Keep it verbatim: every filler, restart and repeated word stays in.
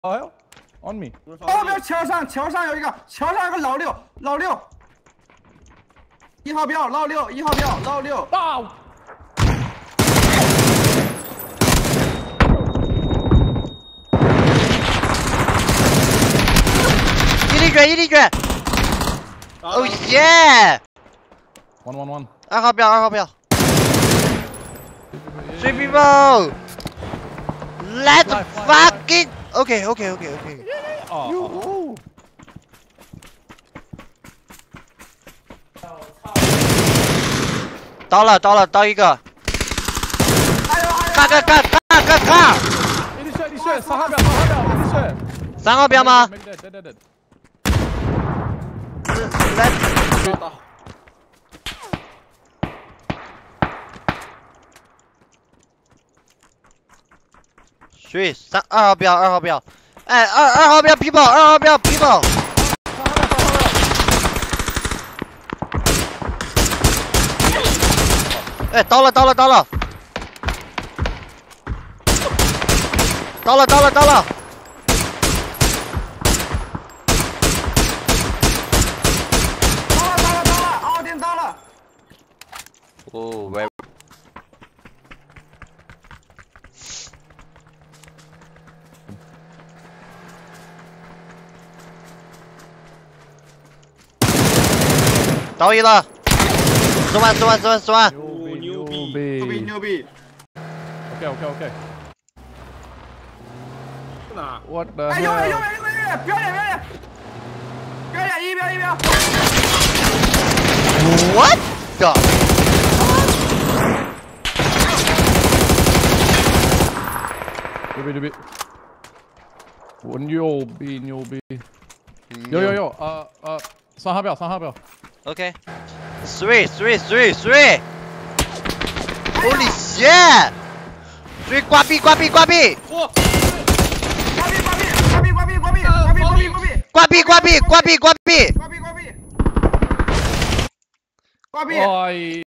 哎呦 ，on me！ 后面桥上，桥上有一个，桥上有个老六，老六，一号标，老六，一号标，老六。 到。 一粒卷，一粒卷。哦耶 ！One one one。 二号标，二号标。Three people。Let's fucking。OK OK OK OK。哦。刀了刀了刀一个。咔咔咔咔咔咔！ 一滴血一滴血，三号标三号标一滴血。 三号标吗？ 对对对。 来。Three 三二号标二号标，哎二二号标 people 二号标 people。哎，刀了刀了刀了，刀了刀了刀了。 刀了刀了刀了，奥丁刀了。 哦，喂。刀一了，十万十万十万十万。 牛逼牛逼牛逼。 OK OK OK。 哪 ？What the？ 哎，右边右边右边右边，表演表演，表演一标一标。 What the？ 牛逼牛逼！我牛逼牛逼！有有有，呃呃，三号标三号标。 OK。Three three three three。Holy shit！ Three 挂壁挂壁挂壁。 嚯！挂壁挂壁挂壁挂壁挂壁挂壁挂壁挂壁。 挂壁挂壁挂壁挂壁。 挂壁挂壁。挂壁。 哎。